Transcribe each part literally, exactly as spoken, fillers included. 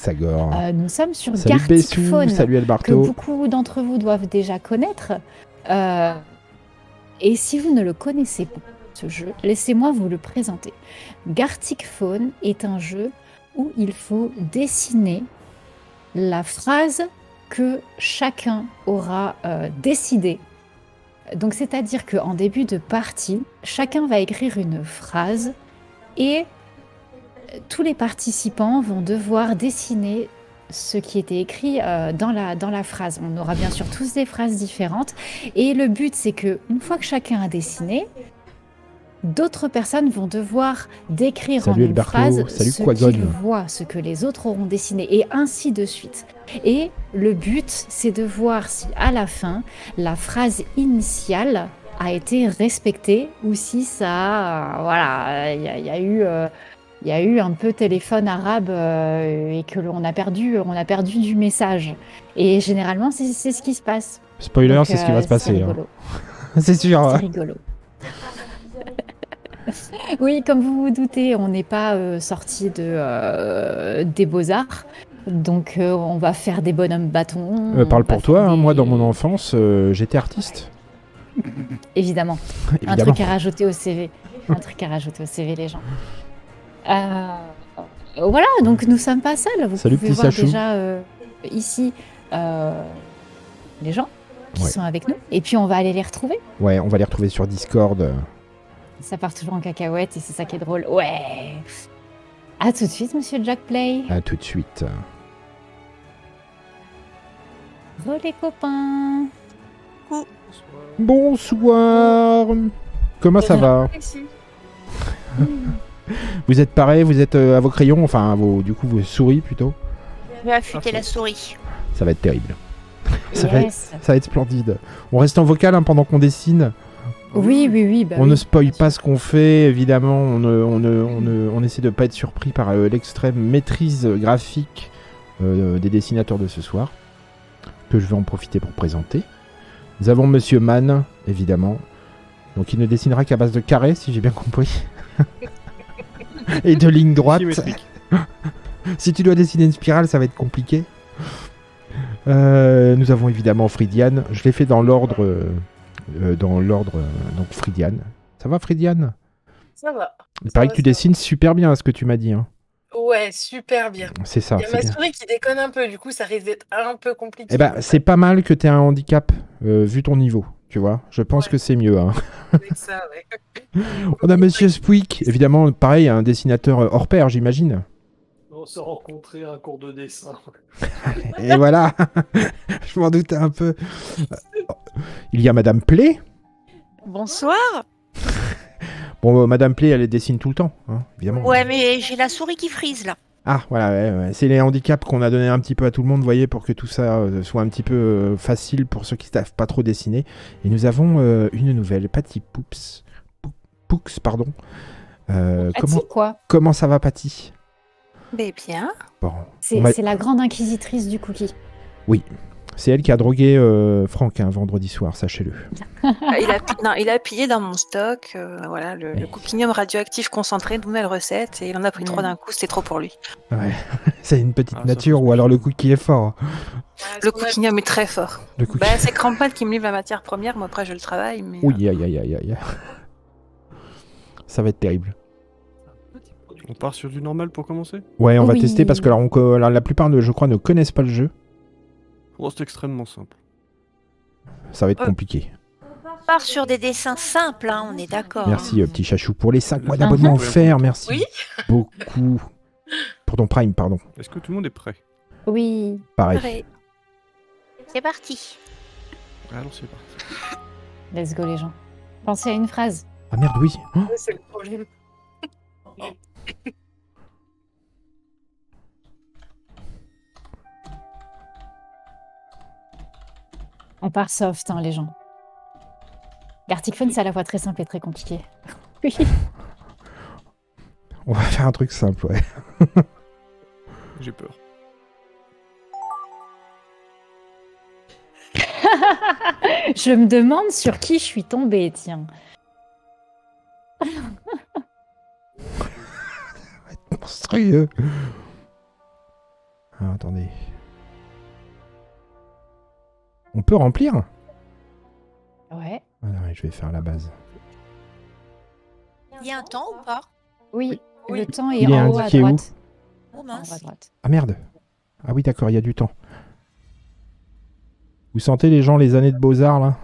Sagor. Euh, nous sommes sur Salut Gartic Bessou, Phone, salut que Alberto. beaucoup d'entre vous doivent déjà connaître. Euh, et si vous ne le connaissez pas, ce jeu, laissez-moi vous le présenter. Gartic Phone est un jeu où il faut dessiner la phrase que chacun aura euh, décidé. Donc, c'est-à-dire qu'en début de partie, chacun va écrire une phrase et tous les participants vont devoir dessiner ce qui était écrit euh, dans la, dans la phrase. On aura bien sûr tous des phrases différentes. Et le but, c'est que une fois que chacun a dessiné, d'autres personnes vont devoir décrire Salut en une Alberto, phrase salut ce Quagon. qu'ils voient, ce que les autres auront dessiné, et ainsi de suite. Et le but, c'est de voir si à la fin, la phrase initiale a été respectée ou si ça, euh, voilà, il y, y a eu... Euh, il y a eu un peu téléphone arabe euh, et que l'on a perdu, on a perdu du message. Et généralement, c'est c'est ce qui se passe. Spoiler, Donc, c'est ce qui euh, va se passer. C'est hein. rigolo. C'est sûr. C'est hein. rigolo. Oui, comme vous vous doutez, on n'est pas euh, sorti de, euh, des beaux-arts. Donc, euh, on va faire des bonhommes bâtons. Euh, parle on va pour toi, faire hein, des- moi dans mon enfance, euh, j'étais artiste. Évidemment. Un Évidemment. truc à rajouter au C V. Un truc à rajouter au C V, les gens. Euh, voilà, donc nous sommes pas seuls. Vous Salut, pouvez petit voir Sachou. déjà euh, ici euh, les gens qui Ouais. sont avec nous. Et puis on va aller les retrouver. Ouais, on va les retrouver sur Discord. Ça part toujours en cacahuète et c'est ça qui est drôle. Ouais. À tout de suite, monsieur Jack Play. À tout de suite. Re les copains. Bonsoir. Comment ça va? Vous êtes pareil, vous êtes euh, à vos crayons, enfin à vos, du coup vos souris plutôt. Je vais affûter la souris. Ça va être terrible. Ça, va être, Yes. ça va être splendide. On reste en vocal hein, pendant qu'on dessine. Oui, oui, oui. Bah on oui. ne spoil pas ce qu'on fait, évidemment. On, ne, on, ne, on, ne, on essaie de pas être surpris par euh, l'extrême maîtrise graphique euh, des dessinateurs de ce soir, que je vais en profiter pour présenter. Nous avons Monsieur Mann, évidemment. Donc il ne dessinera qu'à base de carrés, si j'ai bien compris. Et de lignes droites. Symétrique. Si tu dois dessiner une spirale, ça va être compliqué. Euh, nous avons évidemment Fridiane. Je l'ai fait dans l'ordre... Euh, euh, dans l'ordre... Euh, donc Fridiane. Ça va Fridiane? Ça va. Il Ça paraît va, que tu ça va. dessines super bien à ce que tu m'as dit. Hein. Ouais, super bien. C'est ça. Il y a c'est ma bien. souris qui déconne un peu, du coup ça risque d'être un peu compliqué. Eh ben, c'est pas mal que tu aies un handicap, euh, vu ton niveau. Tu vois, je pense Ouais. que c'est mieux. Hein. Avec ça, ouais. On a Monsieur Spwick, évidemment, pareil, un dessinateur euh, hors pair, j'imagine. On se rencontrait à un cours de dessin. Et voilà, je m'en doutais un peu. Il y a Madame Play. Bonsoir. Bon, euh, Madame Play, elle dessine tout le temps, hein, évidemment. Ouais, mais j'ai la souris qui frise là. Ah, voilà, ouais, ouais. C'est les handicaps qu'on a donné un petit peu à tout le monde, vous voyez, pour que tout ça euh, soit un petit peu euh, facile pour ceux qui ne savent pas trop dessiner. Et nous avons euh, une nouvelle, Patty Poups. Pou- Poux, pardon. Euh, Ah, comment, tu sais quoi? comment ça va, Patty? Mais bien. Bon, C'est on m'a- c'est la grande inquisitrice du cookie. c'est elle qui a drogué euh, Franck un vendredi soir, sachez-le. il, a, pi- non, il a pillé dans mon stock euh, voilà, le, le coquinium radioactif concentré, nouvelle recette, et il en a pris trois d'un coup, c'était trop pour lui. Ouais, c'est une petite Ah, ça nature, faut ou alors le cookie est fort. Le coquinium est très fort. Le cookie... Bah, c'est Crampad qui me livre la matière première, moi après je le travaille. Mais, Oui, aïe, aïe, aïe, aïe. Ça va être terrible. On part sur du normal pour commencer? Ouais, on va Oui. tester parce que alors, on co- alors, la plupart, ne- je crois, ne connaissent pas le jeu. Oh, c'est extrêmement simple. Ça va être Ouais. compliqué. On part sur des dessins simples, hein, on est d'accord. Merci, euh, petit chachou, pour les cinq mois Mhm. d'abonnement offerts. Merci Oui. beaucoup. Pour ton Prime, pardon. Est-ce que tout le monde est prêt? Oui. Pareil. Pareil. C'est parti. Alors c'est parti. Let's go les gens. Pensez à une phrase. Ah merde, oui. Oh, Ouais, c'est le problème. On part soft, hein, les gens. Gartic Phone, c'est à la fois très simple et très compliqué. Oui. on va faire un truc simple, ouais. J'ai peur. Je me demande sur qui je suis tombée, tiens. Monstrueux. Ah, attendez. On peut remplir? Ouais. Ah non, mais je vais faire la base. Il y a un temps ou pas? Oui, Oui. le temps est Il est en haut à indiqué où? droite. Oh En haut mince. à droite. Ah merde. Ah oui, d'accord, il y a du temps. Vous sentez les gens, les années de beaux-arts, là?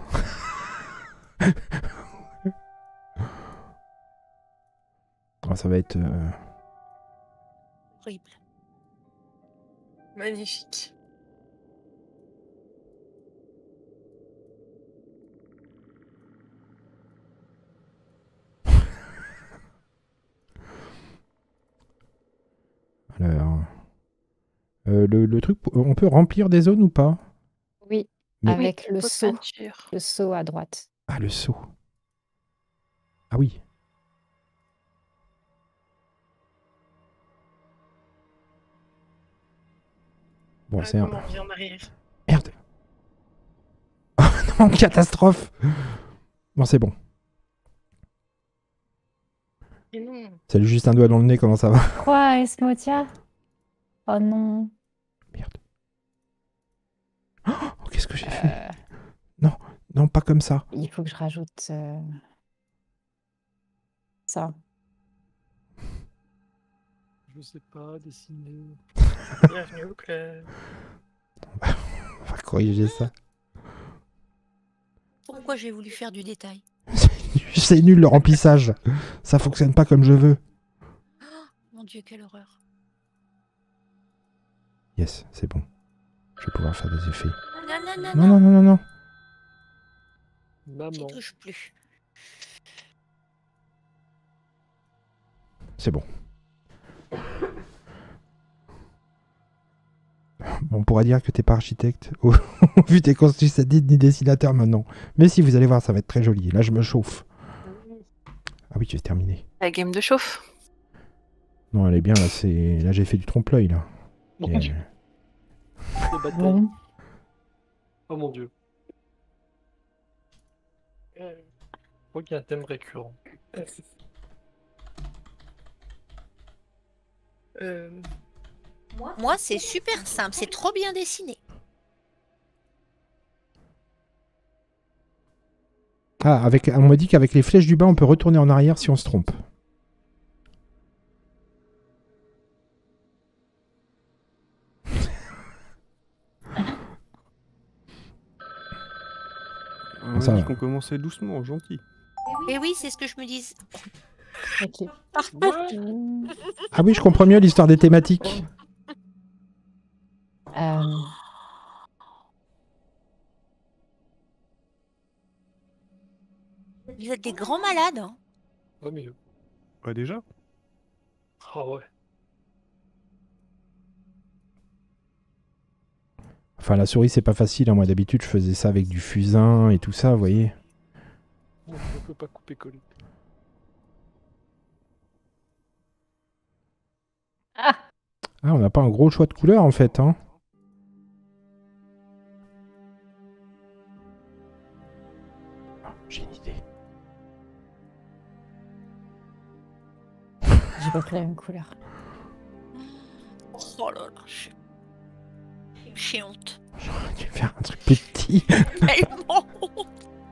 Ah, ça va être... euh, Horrible. Magnifique. Alors... Euh, le, le truc, on peut remplir des zones ou pas? Oui, Mais- avec le Pot de seau. peinture. Le seau à droite. Ah, le seau. Ah oui. Bon, Ah, c'est un... comment on revient en arrière. Merde. Oh non, catastrophe. Bon, c'est bon. Et non. Salut, juste un doigt dans le nez, comment ça va? Quoi, Esmotia? Oh non. Merde. Oh, qu'est-ce que j'ai fait? Euh, Non, pas comme ça. il faut que je rajoute euh, ça. Je sais pas dessiner. Bienvenue au club. On va corriger ça. Pourquoi j'ai voulu faire du détail? C'est nul le remplissage. Ça fonctionne pas comme je veux. Mon Dieu, quelle horreur. Yes, c'est bon. Je vais pouvoir faire des effets. Non, non, non, Non, non. non, non, non, non. J'y Maman. touche plus. C'est bon. On pourra dire que t'es pas architecte au vu tes constructions ni dessinateur maintenant. Mais si, vous allez voir, ça va être très joli. Là, je me chauffe. Ah oui, j'ai terminé. La game de chauffe. Non, elle est bien, là, c'est... Là, j'ai fait du trompe-l'œil, là. Mon Et, Dieu. euh, Des batailles. Bon. Oh mon Dieu. Euh, Je crois qu'il y a un thème récurrent. euh, Moi, c'est super simple. C'est trop bien dessiné. Ah, avec... on m'a dit qu'avec les flèches du bas, on peut retourner en arrière si on se trompe. On a Ça dit va. qu'on commençait doucement, gentil. Et oui, c'est ce que je me dis. Ok. Ah oui, je comprends mieux l'histoire des thématiques. Euh, Vous êtes des grands malades. Hein. Ouais, mais... Ouais, déjà? Ah ouais. Enfin, la souris, c'est pas facile. Hein. Moi, d'habitude, je faisais ça avec du fusain et tout ça, vous voyez. On ne peut pas couper-coller. Ah, Ah, on n'a pas un gros choix de couleurs, en fait. Hein. Ah, j'ai une idée. j'ai pas pris la même couleur. Oh là là, je- j'ai honte. J'aurais dû faire un truc plus petit. Tellement honte.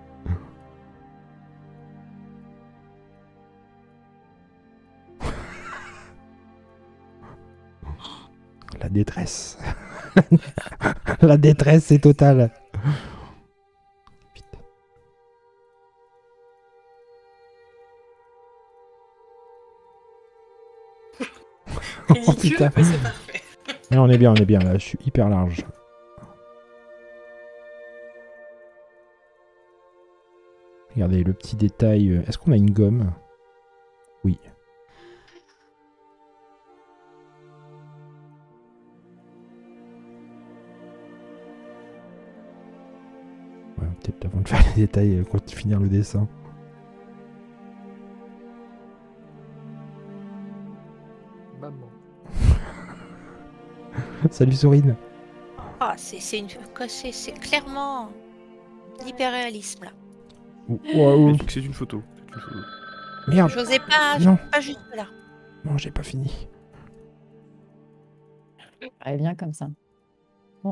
La détresse. La détresse, c'est total. Vite. Oh ridicule, putain. mais c'est parfait. Mais on est bien, on est bien là. Je suis hyper large. Regardez le petit détail. euh, Est-ce qu'on a une gomme? Oui. Ouais, peut-être avant de faire les détails, euh, quand finir le dessin. Maman. Salut Sourine. Ah, c'est c'est une... quoi, c'est c'est clairement l'hyperréalisme là. Oh, oh, Mais c'est une photo. C'est une photo. merde. J'osais pas, Non. pas juste là. Non, j'ai pas fini. Elle est bien comme ça. Bon.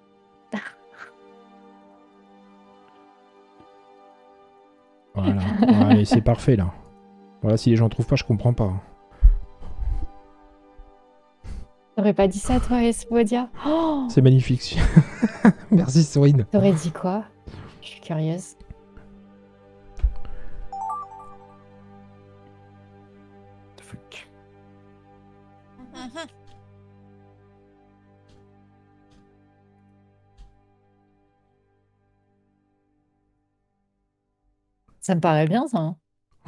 Voilà. Ouais, c'est parfait là. Voilà, si les gens trouvent pas, je comprends pas. T'aurais pas dit ça, toi, Espodia? Oh, C'est magnifique. Merci Sorine. t'aurais dit quoi? Je suis curieuse. Fuck. Mhm. Ça me paraît bien, ça. hein.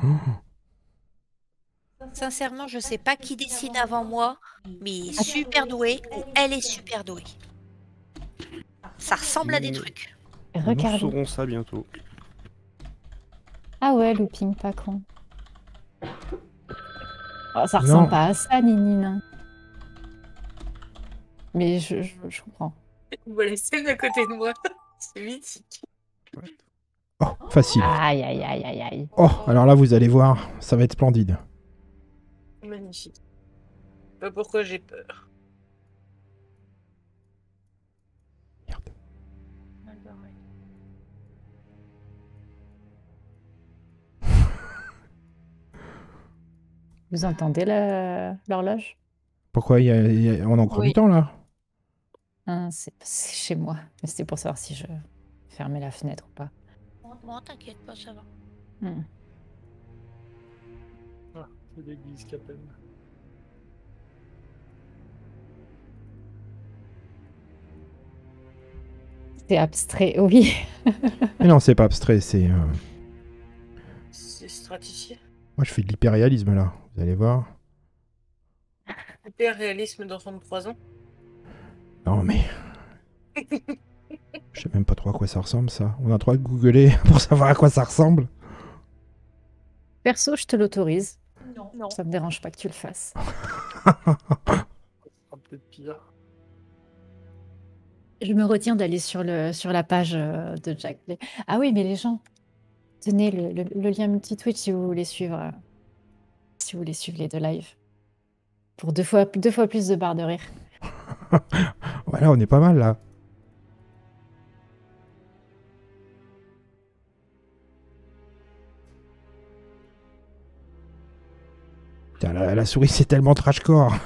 Sincèrement, je sais pas qui dessine avant moi, mais il est super doué ou elle est super douée. Ça ressemble à des Mmh. trucs. Nous Regarde. saurons ça bientôt. Ah ouais, looping, pas con. Oh, ça Non. ressemble pas à ça, Ninine. Mais je, je, je comprends. Vous la scène à côté de moi. C'est mythique. Oh, facile. Aïe, aïe, aïe, aïe, aïe. Oh, alors là, vous allez voir, ça va être splendide. Magnifique. Je sais pas pourquoi j'ai peur. Merde. Vous entendez le- l'horloge? Pourquoi il y a, il y a- on a encore Oui. du temps là? Hein, c'est c'est chez moi. Mais c'était pour savoir si je fermais la fenêtre ou pas. Bon, t'inquiète pas, ça va. Hmm. Ah, c'est l'église qui appelle. C'est abstrait, oui. Mais non, c'est pas abstrait, c'est... euh, C'est stratifié. Moi, je fais de l'hyperréalisme là, vous allez voir. Hyper réalisme d'enfant de trois ans. Non mais... Je sais même pas trop à quoi ça ressemble ça. On a trop à googler pour savoir à quoi ça ressemble. Perso, je te l'autorise. Non, non. Ça me dérange pas que tu le fasses. Ça sera peut-être pire. Je me retiens d'aller sur, le, sur la page euh, de Jack Play. Ah oui, mais les gens, tenez le, le- le lien multi-Twitch si vous voulez suivre, euh, si vous voulez suivre les deux lives. Pour deux fois, deux fois plus de barres de rire. Voilà, on est pas mal là. Putain, la, la souris c'est tellement trashcore.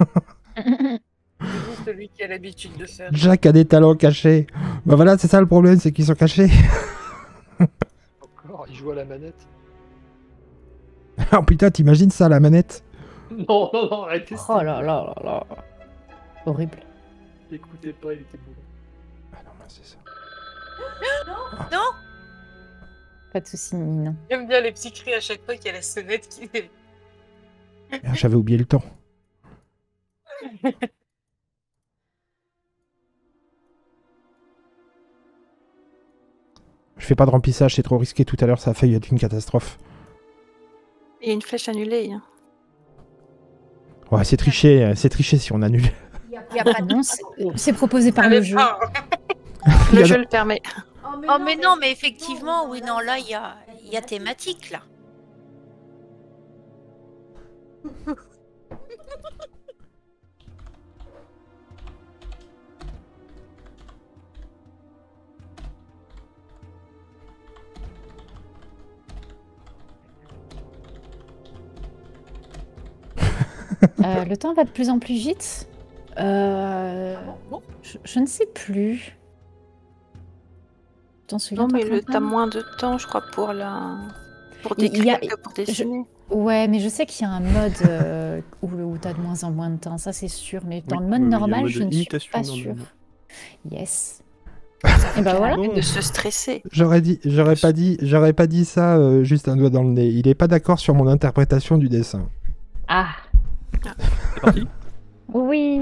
C'est celui qui a l'habitude de faire. Jack a des talents cachés. Bah voilà, c'est ça le problème, c'est qu'ils sont cachés. Encore, il joue à la manette. Oh putain, t'imagines ça, la manette? Non, non, non, arrêtez. Oh là là là là. Horrible. Écoutez pas, il était beau. Ah non, bah, c'est ça. Non, Pas de soucis, Nine. J'aime bien les petits cris à chaque fois qu'il y a la sonnette qui est. Merde, j'avais oublié le temps. Je fais pas de remplissage, c'est trop risqué. Tout à l'heure, ça a failli être une catastrophe. Il y a une flèche annulée. hein. Ouais, c'est triché, c'est triché si on annule. il n'y a pas de... Non, c'est c'est proposé par le jeu. Ah, Il y Le a- jeu le permet. Oh mais non, mais effectivement, oui, non, là, il y a, il y a thématique, là. Euh, le temps va de plus en plus vite. Euh, je, je ne sais plus. T'en souviens Non, toi, mais le- Quentin t'as moins de temps, je crois, pour la. Pour Il y a- décrire que pour dessiner. Ouais, mais je sais qu'il y a un mode euh, où, où t'as de moins en moins de temps, ça c'est sûr. Mais dans Oui, le mode oui, oui, il y a un normal, mode je ne suis imitation pas dans le sûre. mode. Yes. Et bah voilà. Bon. De se stresser. J'aurais dit, j'aurais pas dit, j'aurais pas dit ça euh, juste un doigt dans le nez. Il est pas d'accord sur mon interprétation du dessin. Ah, C'est parti. oui.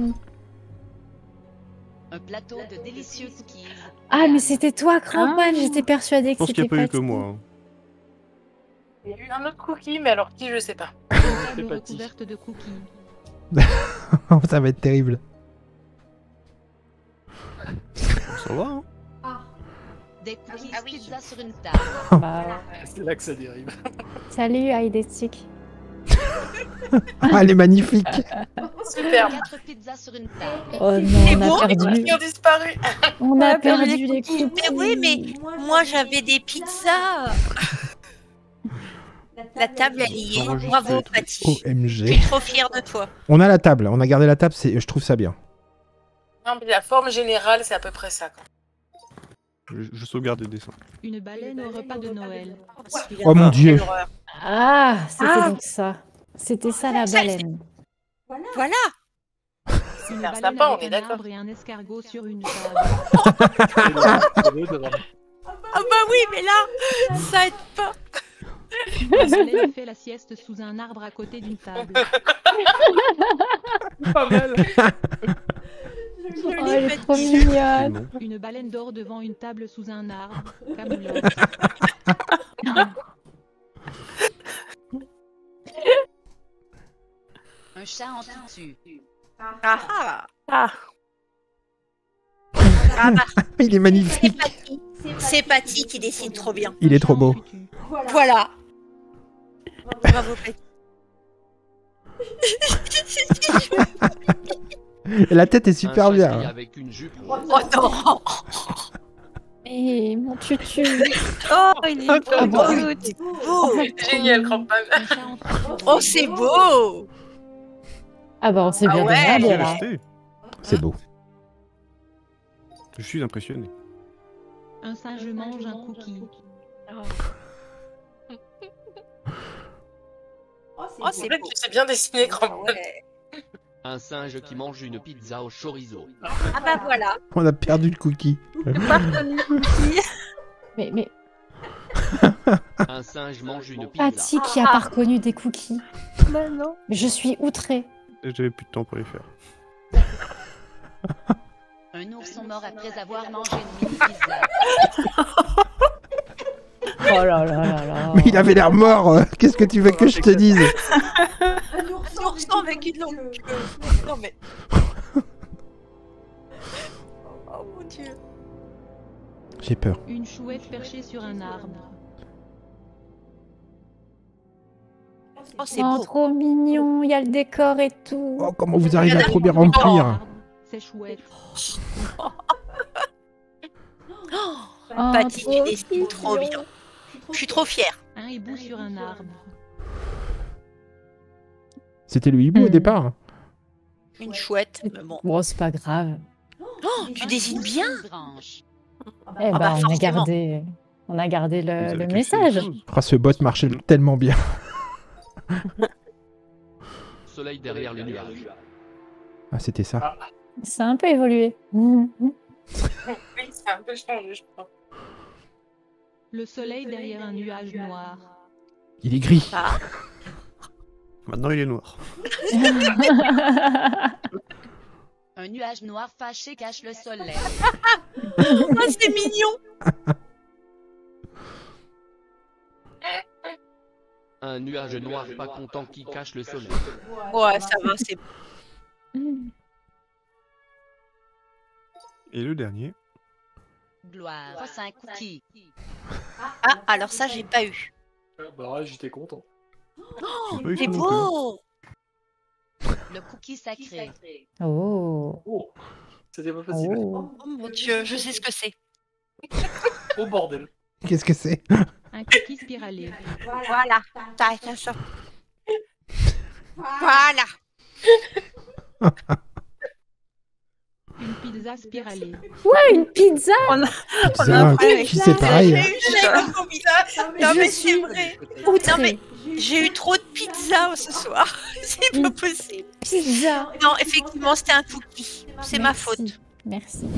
Un plateau de délicieux cookies. Ah, mais c'était toi, Crampman. Ah. J'étais persuadée Je que pense qu'il c'était n'y a pas eu pas que toi. moi. hein. il y a eu un autre cookie, mais alors qui, je sais pas. C'est Table pas dit. recouverte de cookies. Ça va être terrible. Ça va, hein. Des cookies Ah oui. pizza sur une table. Bah, C'est là que ça dérive. salut, Aïdestic. Ah, elle est magnifique. Super. Quatre pizzas sur une table. Oh non, C'est on bon, a Les perdu. cookies ont disparu. On a perdu les cookies. cookies. Mais oui, mais moi j'avais des pizzas. La table elle y est. J'enregistre Bravo les trucs. Patty. Je O M G. suis trop fière de toi. On a la table, on a gardé la table, c'est... je trouve ça bien. Non, mais la forme générale, c'est à peu près ça. Quoi. Je, je sauvegarde le dessin. Une baleine au repas de Noël. Oh mon dieu. Quelle horreur. Ah, c'était Ah. donc ça. C'était ça la baleine. Voilà. Une l'air baleine sympa, on avec est un d'accord. arbre et un escargot sur une table. Ah bah oui, mais là, ça aide pas. La baleine fait la sieste sous un arbre à côté d'une table. Pas mal. Oh, elle est trop mignonne. Non. Une baleine dort devant une table sous un arbre. Camoulox. Un chat en tutu. Ah ah. Ah. Ah bah, Il est c'est magnifique. Patty. C'est Patty qui dessine trop bien. Il est Un trop chat beau. en tutu. Voilà. Bravo Patty. La tête est super Un chat bien. gris avec une jupe Oh non. Et mon tutu. Oh, il est Ah bon. beau. C'est beau. Génial, grand-père. Un chat en tutu. Oh, c'est beau. Ah bah on s'est Ah bien ouais. demandé C'est là. resté. C'est beau. Je suis impressionné. Un singe mange un cookie. Oh, c'est vrai que tu sais bien dessiner, grand-père. Ouais. Un singe qui mange une pizza au chorizo. Ah bah voilà. On a perdu le cookie. Mais, mais Un singe mange une pizza. Patty qui a pas reconnu des cookies. Bah non. Mais je suis outrée. J'avais plus de temps pour les faire. Un ourson mort après avoir mangé une mini pizza. Oh là là là là. Mais il avait l'air mort. euh, Qu'est-ce que tu veux que je te dise? Un ourson avec une longue queue. Non mais. Oh mon dieu. J'ai peur. Une chouette perchée sur un arbre. Oh, c'est Oh, beau. trop mignon. Il y a le décor et tout. Oh, comment vous arrivez à trop bien remplir. Arbre. C'est chouette. Oh, Patty, tu trop dessines trop mignon. bien. Je suis trop fière. Un hibou sur un arbre. C'était le hibou au Hmm. départ. Une chouette. Mais bon. Bon, c'est pas grave. Oh, tu dessines bien. Une branche. Eh bah, bah, on a forcément. gardé, on a gardé Vous le, avez le caché message. les choses. Ah, ce bot marchait tellement bien. Soleil derrière les nuages. Ah, c'était ça. Ça a un peu évolué. Mhm. Oui, ça a un peu changé, je crois. Le soleil derrière un nuage noir. Il est gris. Ah. Maintenant, il est noir. Un nuage noir fâché cache le soleil. Oh, c'est mignon. Un nuage noir pas content qui cache le soleil. Ouais, ça va, c'est Et le dernier. Gloire. Face à un cookie. Ah, alors ça, j'ai pas eu. Bah ouais, j'étais content. Oh, J'ai pas eu c'est ça non beau. Le cookie sacré. Oh. Oh, c'était pas facile. Oh. Oh mon dieu, je sais ce que c'est. Oh bordel. Qu'est-ce que c'est? Un cookie spiralé. Voilà. T'as attention. Voilà. Une pizza spiralée. Ouais, une pizza. Pizza, un Ouais, cookie, c'est pareil. J'ai eu chaque pizza. Non mais Je c'est suis vrai. outrée. Non mais j'ai eu trop de pizza ce soir. C'est pas possible. Pizza. Non, effectivement, c'était un cookie. C'est ma Merci. faute. Merci.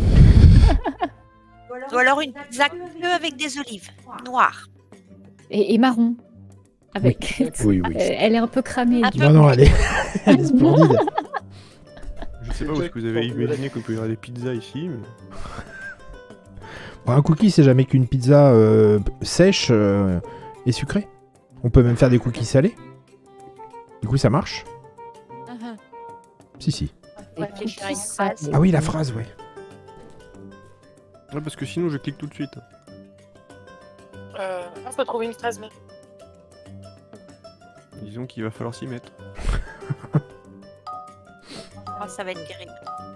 Ou alors une pizza que avec des olives noires. Et, et marron. Avec. Oui, oui. Euh, elle est un peu cramée. Un du peu. Non, non, elle est, elle est splendide. Je sais pas où est-ce que vous avez imaginé qu'on peut y avoir des pizzas ici, mais... Bon, un cookie, c'est jamais qu'une pizza euh, sèche euh, et sucrée. On peut même faire des cookies salés. Du coup, ça marche. Si, si. On va faire une phrase. Ah oui, la phrase, ouais. Ouais, parce que sinon, je clique tout de suite. Euh, on peut trouver une phrase, mais. Disons qu'il va falloir s'y mettre. Ah, ça va être terrible.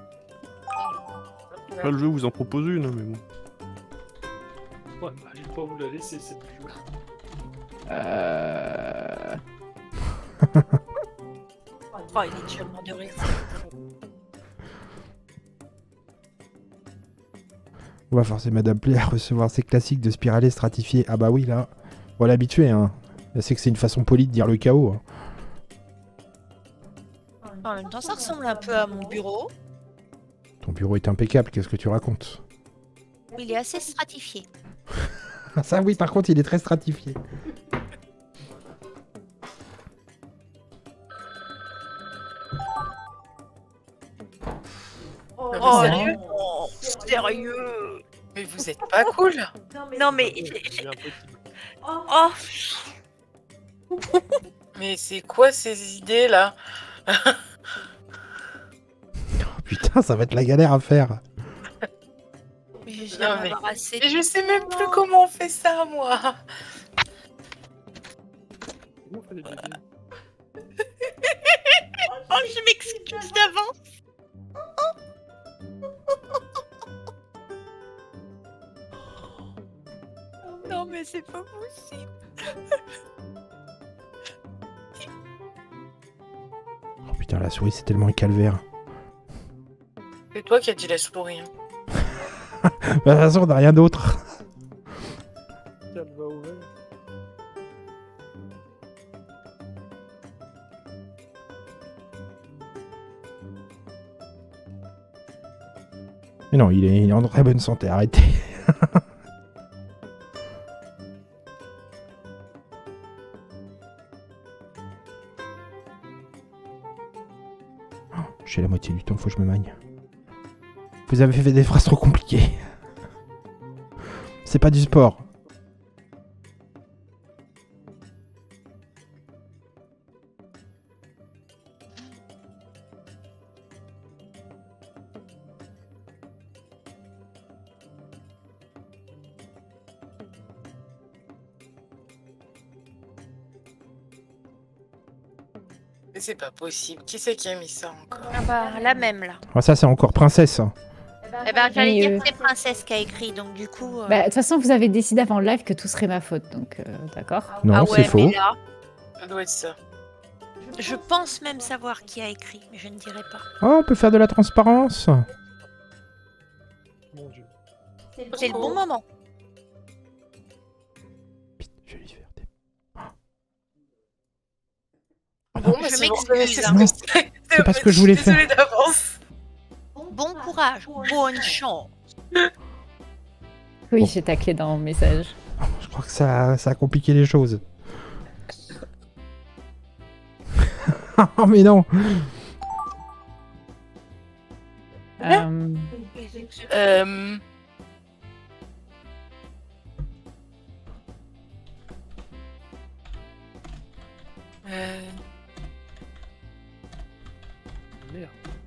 Pas le jeu vous en propose une, hein, mais bon. Ouais, bah, j'ai pas voulu la laisser, c'est plus joué. Euh... Oh, il est déjà mort de rire. On va forcer Madame Play à recevoir ses classiques de spiralés stratifiés. Ah bah oui, là, on va l'habituer, hein. Elle sait que c'est une façon polie de dire le chaos. Hein. En même temps, ça ressemble un peu à mon bureau. Ton bureau est impeccable, qu'est-ce que tu racontes? Il est assez stratifié. Ça oui, par contre, il est très stratifié. Oh, Oh, sérieux non, sérieux. Mais vous êtes pas cool. Non, mais... C'est impossible. Oh, Mais c'est quoi ces idées là? Oh, putain, ça va être la galère à faire. mais j'ai Non, mais- embarrassé. Et je sais même plus comment on fait ça moi. Comment on fait les bébés? Oh, je m'excuse d'avance. Non, mais c'est pas possible. Oh putain, la souris, c'est tellement un calvaire. C'est toi qui as dit la souris. Hein. Bah, de toute façon, on n'a rien d'autre. Tiens, va ouvert. Mais non, il est, il est en très bonne santé, arrêtez. Oh, j'ai la moitié du temps, faut que je me magne. Vous avez fait des phrases trop compliquées. C'est pas du sport. Mais c'est pas possible. Qui c'est qui a mis ça encore? Ah bah, la même, là. Ah, ça, c'est encore princesse. hein. Eh ben, j'allais Oui, dire euh, que c'est Princesse qui a écrit, donc du coup... euh, Bah, de toute façon, vous avez décidé avant le live que tout serait ma faute, donc euh, d'accord. Non, ah c'est ouais, faux. mais là, Ça doit être ça. je pense même savoir qui a écrit, mais je ne dirai pas. Oh, on peut faire de la transparence. Mon dieu. C'est le bon moment. Putain, je vais lui faire des... Bon, Je mais si vous m'excuse, reconnaissez ce hein. que c'est. C'est pas ce que je voulais faire. Désolée d'avance. Bon courage, bonne chance. Oui, Bon. j'ai taclé dans mon message. Je crois que ça, ça a compliqué les choses. Oh, mais non. Euh, Euh... Euh... Merde.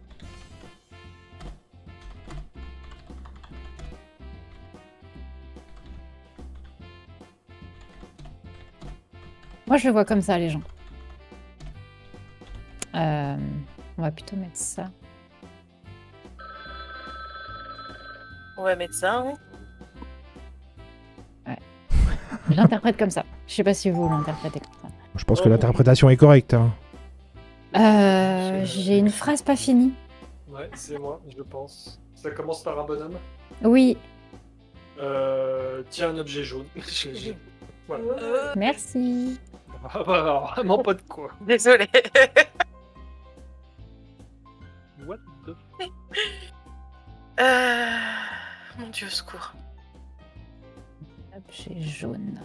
Moi, je le vois comme ça, les gens. Euh, on va plutôt mettre ça. On va mettre ça. Hein. Je l'interprète comme ça. Je sais pas si vous l'interprétez comme ça. Je pense que l'interprétation est correcte. hein. Euh, j'ai une phrase pas finie. Ouais, c'est moi, je pense. Ça commence par un bonhomme. Oui, Euh, tiens, un objet jaune. J'ai- j'ai- voilà. merci. Ah bah, alors, vraiment pas de quoi. Désolée. What the f... Euh... Mon dieu, au secours. Objet jaune.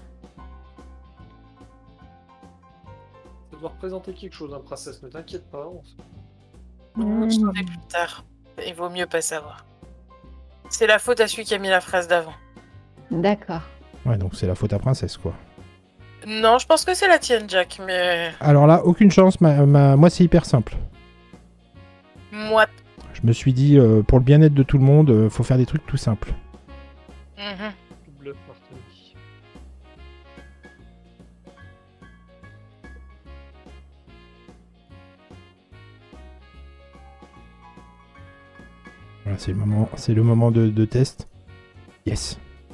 Ça doit représenter quelque chose, hein, princesse, ne t'inquiète pas. on s- Je saurai plus tard. Il vaut mieux pas savoir. C'est la faute à celui qui a mis la phrase d'avant. D'accord. Ouais, donc c'est la faute à princesse, quoi. Non, je pense que c'est la tienne, Jack, mais... Alors là, aucune chance. Ma, ma- Moi, c'est hyper simple. Moi... Je me suis dit, euh, pour le bien-être de tout le monde, euh, faut faire des trucs tout simples. Mhm. Double Martini. Voilà, c'est le moment, c'est le moment de, de test. Yes.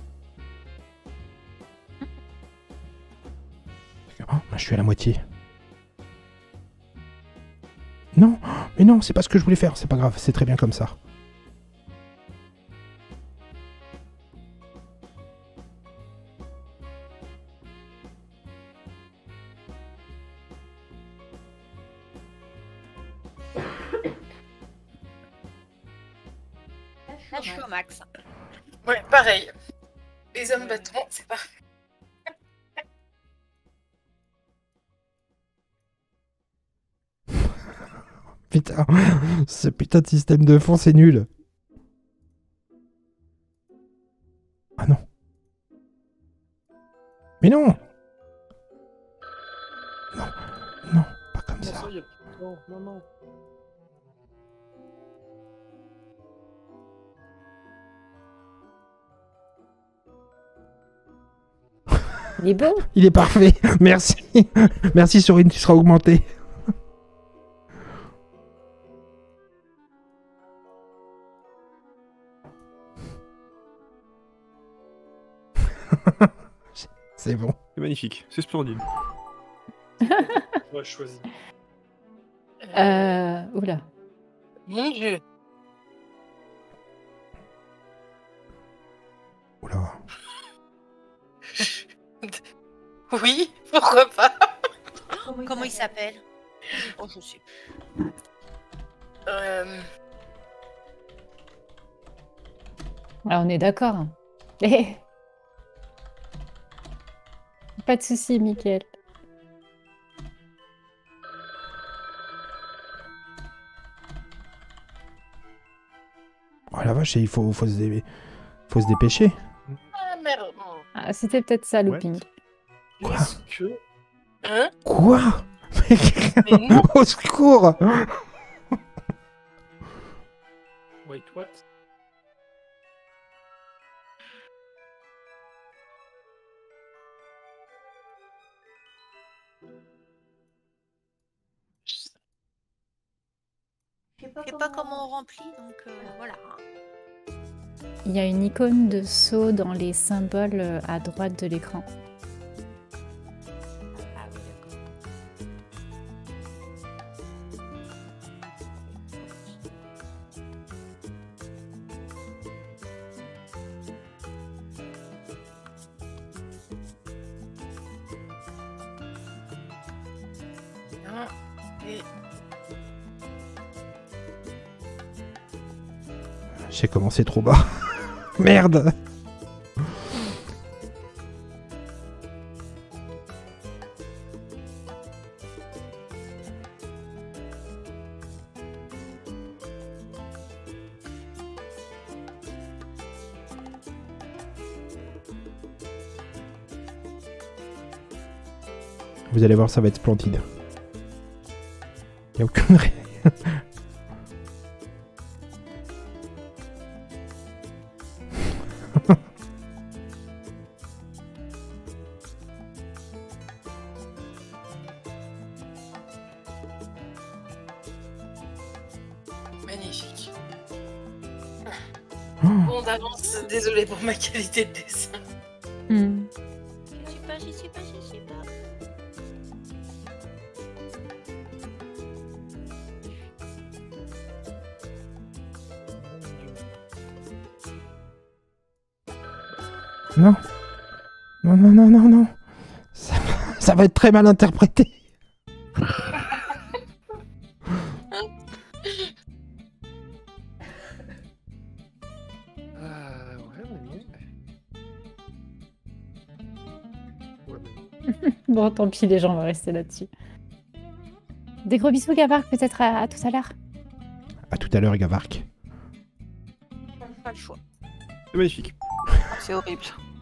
Oh, je suis à la moitié. Non, mais non, c'est pas ce que je voulais faire. C'est pas grave, c'est très bien comme ça. Là, je suis au max. Ouais, pareil. Les hommes bâtons, c'est parfait. Putain, ce putain de système de fond, c'est nul. Ah non. Mais non. Non, non, pas comme ça. ça y est. Non, non, non. Il est beau. Il est parfait. Merci. Merci Sorine, tu seras augmenté. C'est bon. C'est magnifique, c'est splendide. Ouais, je choisis. Euh... Oula. Mon Dieu. Oula. Oui, pourquoi pas. Comment il s'appelle? Oh, je sais. Euh... Ah, on est d'accord. Eh. Pas de soucis, Mickaël. Oh la vache, il faut, faut, se, dé... faut se dépêcher. Ah merde. Ah, c'était peut-être ça, looping. Quoi? Est-ce que... Hein? Quoi? Mais non. Au secours! Wait, what? Je sais pas comment on remplit, donc euh, voilà. Il y a une icône de saut dans les symboles euh, à droite de l'écran. Ah oui, d'accord. Non. Et... J'ai commencé trop bas. Merde! Vous allez voir, ça va être splendide. Il n'y a aucune raison. Magnifique. Oh. Bon d'avance, désolé pour ma qualité de dessin. Hmm. J'y suis pas, j'y suis pas, j'y suis pas. Non. Non, non, non, non, non. Ça, ça va être très mal interprété. Ah, ouais, mais... Ouais, mais... Bon, tant pis, les gens vont rester là-dessus. Des gros bisous, Gavark, peut-être à, à tout à l'heure. À tout à l'heure, Gavark. Pas le choix. C'est magnifique. C'est horrible.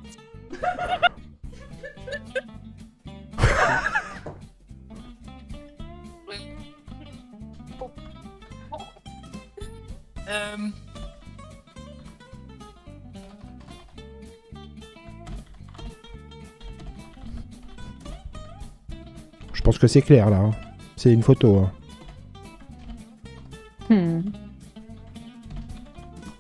Euh... Je pense que c'est clair là. hein. C'est une photo. hein. Hmm.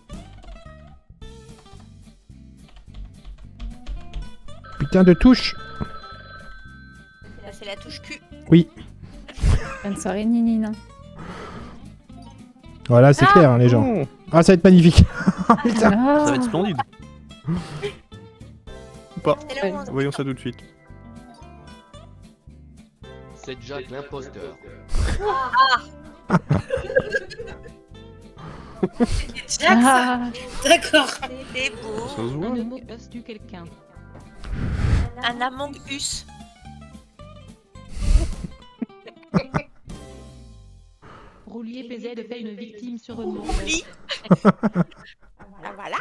Putain de touche. Là, c'est la touche Q. Oui. Bonne soirée, Ninina. Voilà, c'est Ah clair, hein, les gens. Oh, Ah, ça va être magnifique. Putain. Ah. ça va être splendide. Ou pas. C'est là où on- Voyons ça tout de suite. C'est Jack l'imposteur. C'est Jack, ça. Ah. D'accord. C'est beau. Ça se voit. Un mot tu quelqu'un. Un Among Us. Roulier P Z fait une victime sur un mot. Oublie. Ah, voilà.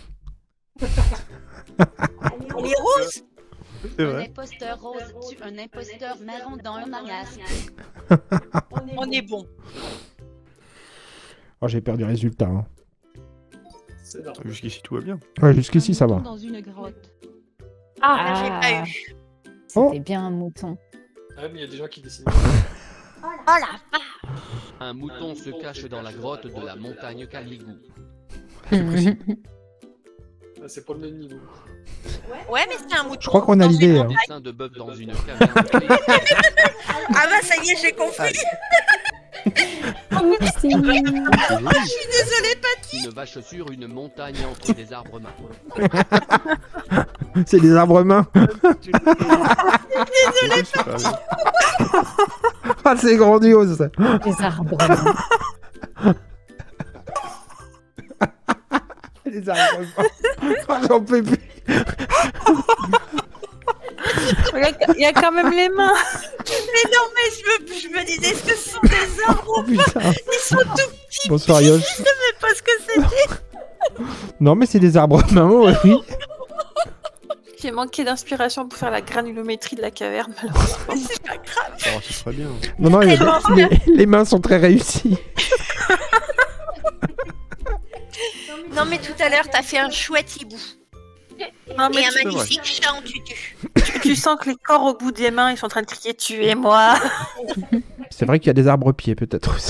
Elle est rose. C'est Un vrai. imposteur rose tue un imposteur marron dans un masque. On est bon. Oh, j'ai perdu le résultat. Hein. C'est normal. Jusqu'ici tout va bien. Ouais, jusqu'ici, ça va. Dans une grotte. Ah, j'ai Ah. pas eu. C'était bien un mouton. Ah, mais il y a des gens qui dessinent. Oh la vache. Un mouton se cache dans la grotte de la montagne Caligou. Ah, c'est pas le même niveau. Ouais, mais c'est un mouton. Je crois qu'on a Dans l'idée. une Hein. montagne. Dessin de bœuf dans une caverne. Ah bah ça y est, j'ai compris. Oupsie. Je suis désolée, Patty. Une vache sur une montagne entre des arbres marrons. C'est des arbres mains. Désolé, pas. Ah, c'est grandiose. ça. Les arbres. Les arbres mains. Ah, j'en peux plus. Il y a quand même les mains. Mais non, mais je me, je me disais, est-ce que ce sont des arbres Oh, ou pas? putain. Ils sont tout petits. Bonsoir, Je Yosh. savais pas ce que c'était. Non, mais c'est des arbres mains, oui. J'ai manqué d'inspiration pour faire la granulométrie de la caverne, malheureusement. C'est pas grave. Oh, ce serait bien. Non, non, les, les, les mains sont très réussies. Non, mais tout à l'heure, t'as fait un chouette hibou. Non, mais Et un tu, magnifique chat en tutu. tu- tu sens que les corps au bout des mains, ils sont en train de crier tuez-moi. C'est vrai qu'il y a des arbres pieds, peut-être aussi.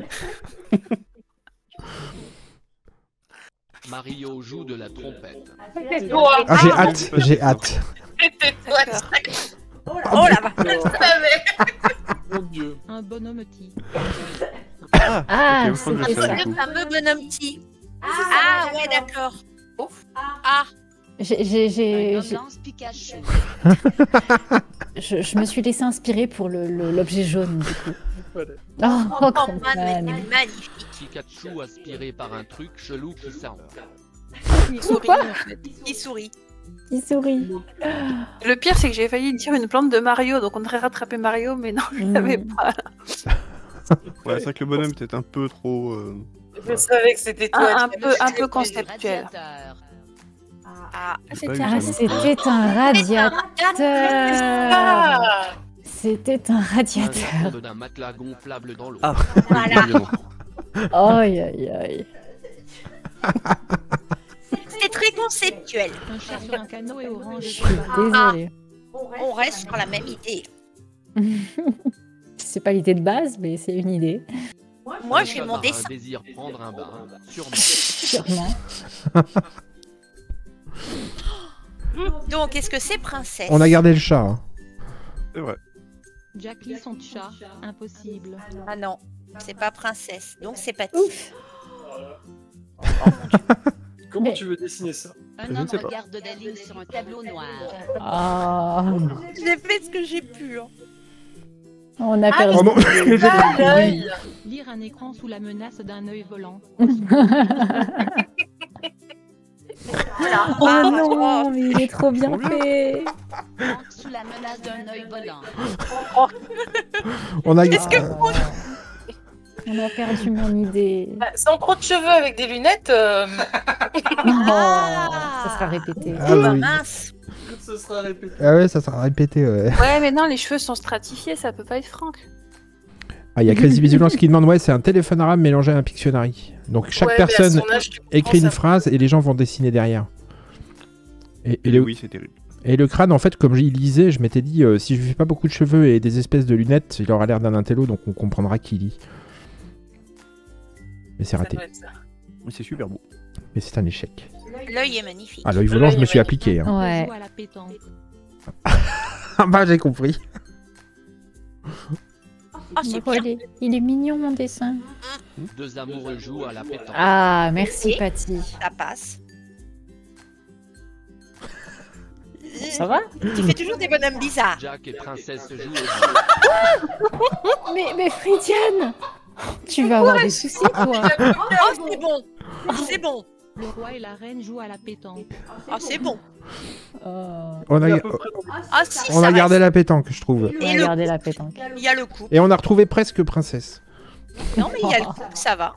Mario joue de la trompette. C'était toi. Ah, j'ai hâte, j'ai hâte. C'était toi. Oh la vache. Je savais. Mon dieu. Un bonhomme petit. Ah, Ok, vous prenez c'était ça, ça. du Le coup. fameux bonhomme petit. Ah ouais, d'accord. Ah, J'ai, j'ai, Un j'ai, homme j'ai- lance Pikachu. je, je me suis laissé inspirer pour le, le- l'objet jaune, du coup. Voilà. Oh, oh, quand man, même. magnifique. Pikachu aspiré par un truc chelou qui sent. Il sourit, Quoi en fait. Il sourit. Il sourit. Le pire, c'est que j'ai failli dire une plante de Mario, donc on devrait rattraper Mario, mais non, je Mm. l'avais pas. Ouais, c'est vrai que le bonhomme était un peu trop. euh, Je savais que c'était toi. Un, un tu peu, avais- un peu conceptuel. Radiateur. Ah, j'ai pas eu Ah, ça. c'était un radiateur. Ah. C'était un Un radiateur. garde d'un matelas gonflable dans l'eau. Ah. voilà. Aïe, aïe, aïe. C'est très conceptuel. Un chat sur un canot et orange. Je suis désolée. On reste sur la même idée. C'est pas l'idée de base, mais c'est une idée. Moi, Un j'ai chat mon marin dessin. désire prendre un bain, sûrement. Sûrement. Donc, est-ce que c'est princesse? On a gardé le chat. Hein. C'est vrai. Jack lit son chat. Impossible. Ah non, c'est pas princesse. Donc, c'est pas Ouf. Comment Mais- tu veux dessiner ça? Un Je ne homme sais pas. regarde des lignes sur un tableau noir. Ah, J'ai fait ce que j'ai pu. hein. on a Ah, perdu. Oh non. Ah, l'œil. Lire un écran sous la menace d'un œil volant. Oh non, mais il est trop bien fait. Entre sous la menace d'un œil volant. On a Qu'est-ce que On a perdu mon idée. Bah, Sans trop de cheveux avec des lunettes. euh, Oh, ça sera répété. Ah Oh, bah, oui. mince. Ce sera répété. Ah ouais, ça sera répété. Ouais. Ouais, mais non, les cheveux sont stratifiés, ça peut pas être Franck. Ah, il y a Crazy Vigilance qui demande ouais, c'est un téléphone arabe mélangé à un Pictionary. Donc chaque ouais, mais à personne son âge, tu comprends écrit ça. une phrase et les gens vont dessiner derrière. Et, et Et le, oui, c'est terrible. et le crâne, en fait, comme j'y lisais, je m'étais dit euh, si je lui fais pas beaucoup de cheveux et des espèces de lunettes, il aura l'air d'un intello, donc on comprendra qui lit. Mais c'est Ça raté. doit être ça. Mais c'est super beau. Mais c'est un échec. L'œil est magnifique. Ah, l'œil volant, je me suis appliqué. Hein. Ouais. Joue à la pétanque. Ah bah j'ai compris. Ah, c'est Oh, bien. il, est, il est mignon mon dessin. Deux amoureux jouent à la pétanque. Ah, merci Et Patty. Ça passe. Ça va? Tu fais toujours des bonhommes bizarres. Jack et Princesse jouent au Mais, mais Fridiane, tu vas avoir des soucis toi. Oh, c'est bon. C'est bon. Le roi et la reine jouent à la pétanque. Ah, c'est bon. Oh. On a, Ah, si, on ça a gardé reste. la pétanque, je trouve. On a Et le gardé la pétanque. Il y a le coup. Et on a retrouvé presque princesse. Non, mais il y a le coup, ça va.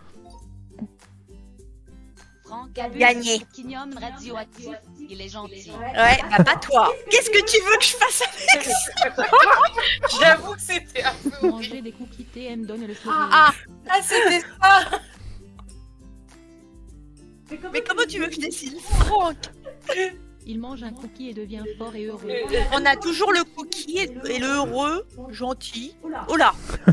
Franck a bu Gagné. le Quinium radioactif. Il est gentil. Ouais, bah pas toi. Qu'est-ce que tu veux que je fasse avec ça? J'avoue que c'était un peu horrible. Manger des cookies T M donne le sourire. Ah, Ah, c'était ça. mais comment tu veux que je décide, Franck? Il mange un cookie et devient fort et heureux. On a toujours le cookie et et le heureux, gentil. Oh là.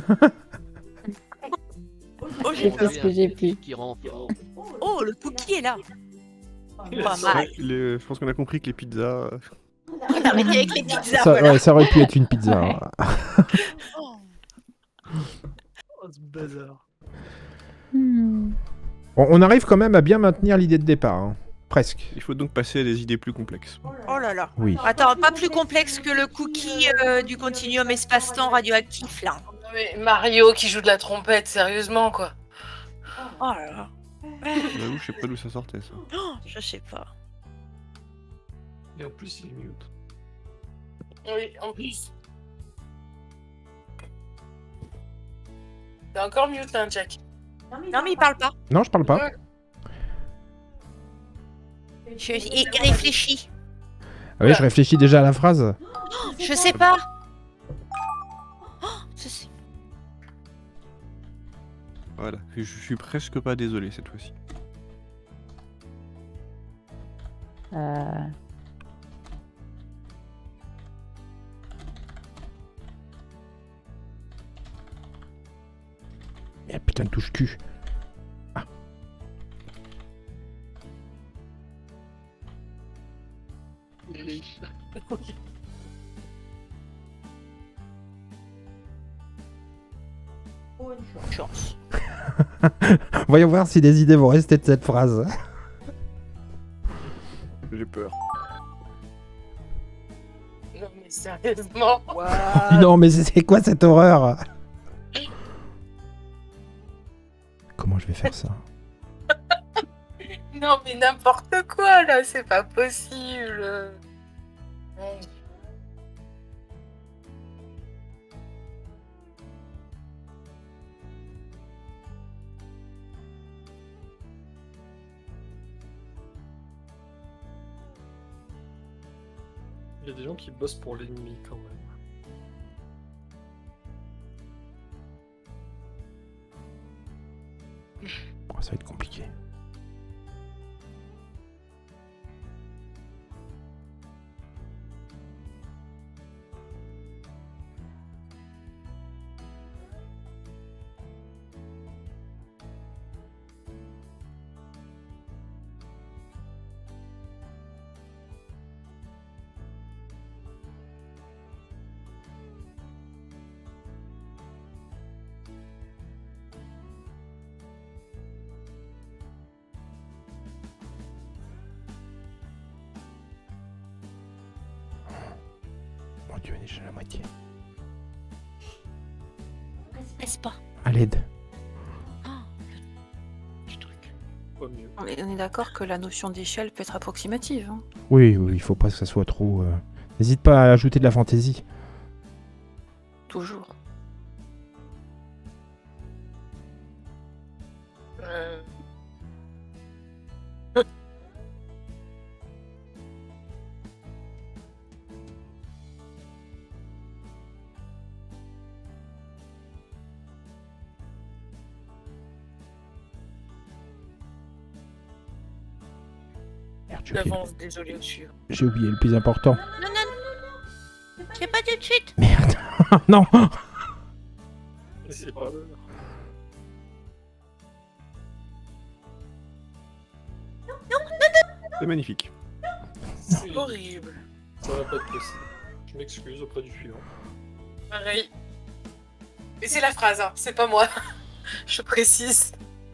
Oh, j'ai J'ai peur. fait ce que j'ai pu. qui rend fort. Oh, le cookie est là. Pas C'est mal. vrai que les- Je pense qu'on a compris que les pizzas. euh, On a arrêté avec les pizzas, Ça, voilà. ouais, ça aurait pu être une pizza. Oh. Oh, ce bazar. Hmm. On, on arrive quand même à bien maintenir l'idée de départ. hein. Presque. Il faut donc passer à des idées plus complexes. Oh là là. Oui. Attends, pas plus complexe que le cookie euh, du continuum espace-temps radioactif, là. Non, mais Mario qui joue de la trompette, sérieusement quoi. Oh là là. J'avoue, je sais pas d'où ça sortait ça. Oh, je sais pas. Et en plus, il est mute. Oui, en plus. T'es encore mute là, Jack. Non, mais il parle pas. Non, je parle pas. Je... Il il réfléchit. Ah oui, je réfléchis déjà à la phrase. Je sais pas. Oh, je sais. Voilà, je suis presque pas désolé cette fois-ci. Euh, Mais putain de touche cul. Chance. Voyons voir si des idées vont rester de cette phrase. J'ai peur. Non mais sérieusement. Non, mais c'est quoi cette horreur? Comment je vais faire ça? Non mais n'importe quoi là, c'est pas possible. Il y a des gens qui bossent pour l'ennemi quand même. Oh, ça va être compliqué. Mon dieu, on est déjà à la moitié. N'est-ce pas? À l'aide. Du truc. Pas mieux. On est, on est d'accord que la notion d'échelle peut être approximative. Hein. Oui, oui, il faut pas que ça soit trop. euh, N'hésite pas à ajouter de la fantaisie. Toujours. Euh, Merde, j'ai oublié, J'avance, désolé au-dessus. le... j'ai oublié le plus important. Non, non, non, non. C'est pas tout de suite. Merde. Non. Mais c'est pas l'heure. C'est magnifique. C'est horrible. Ça va pas être possible. Je m'excuse auprès du suivant. Pareil. Mais c'est la phrase, hein, c'est pas moi. Je précise.